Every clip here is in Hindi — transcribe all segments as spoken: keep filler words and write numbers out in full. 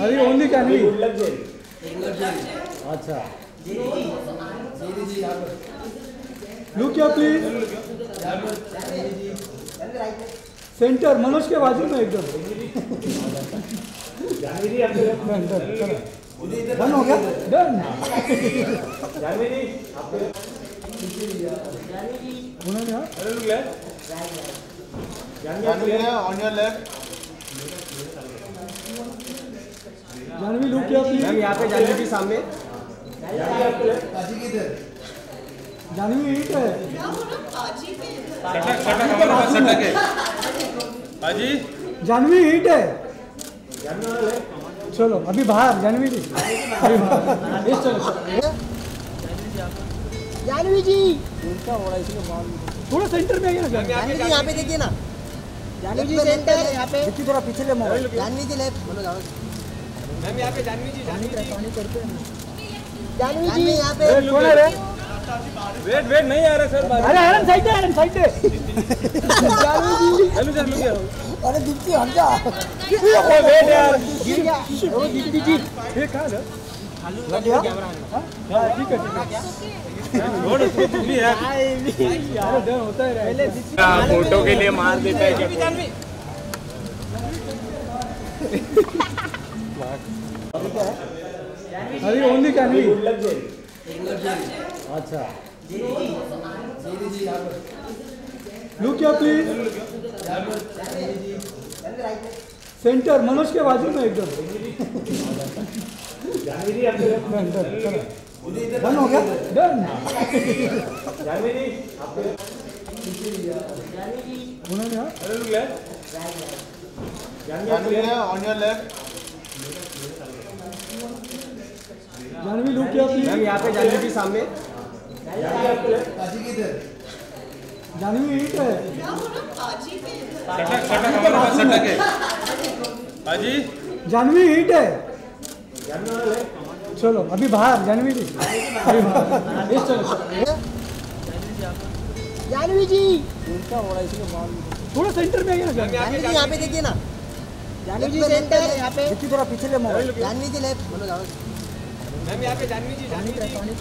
अरे ओनली कैनवी अच्छा लुक या प्लीज सेंटर मनोज के बाजू में एकदम डन हो गया done on your left Janvi look किया प्लीज यहाँ पे जानवी जी सामने जानवी हिट है जानवी हिट है चलो अभी बाहर जानवी जी अभी बाहर ये चलो जानवी जी थोड़ा सेंटर में आइए ना जानवी जी यहाँ पे देखिए ना जानवी जी सेंटर है यहाँ पे देखिए थोड़ा पीछे ले mobile Janvi ji left ma'am यहाँ पे जानवी जी जानवी जी जानवी जी यहाँ पे कौन है रे वेट वेट नहीं आ रहा सर अरे आयरन साइड है आयरन साइड है जानवी जी चलो चलो क्या अरे दीप्ति हट जा वेट यार गिर गया ओ दीप्ति जी ये कहाँ है लग गया हाँ ठीक है ठीक है रोड उसको तू भी है यार डर होता है पहले फोटो के लिए मार देता है क्या अरे ओनली कैनवी अच्छा लुक या प्लीज सेंटर मनोज के बाजू में एकदम डन हो गया done on your left Janvi look किया प्लीज मैम यहाँ पे जानवी जी सामने जानवी हिट है जानवी हिट है चलो अभी बाहर जानवी जी अभी बाहर ये चलो जानवी जी थोड़ा सेंटर में आइए ना जानवी जी यहाँ पे देखिए ना जानवी जी सेंटर है यहाँ पे देखिए थोड़ा पीछे ले mobile Janvi ji left ma'am यहाँ पे जानवी जी जानवी जी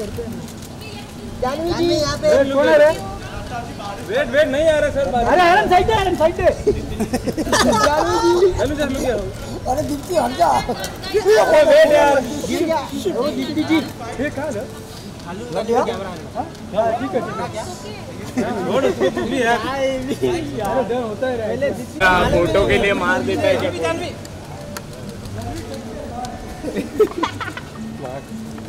जानवी जी यहाँ पे कौन है रे वेट वेट नहीं आ रहा सर अरे आयरन साइड है आयरन साइड है जानवी जी चलो चलो क्या अरे दीप्ति हट जा वेट यार गिर गया ओ दीप्ति जी ये कहाँ है लग गया हाँ ठीक है ठीक है रोड उसको तू भी है यार डर होता है पहले फोटो के लिए मार देता है क्या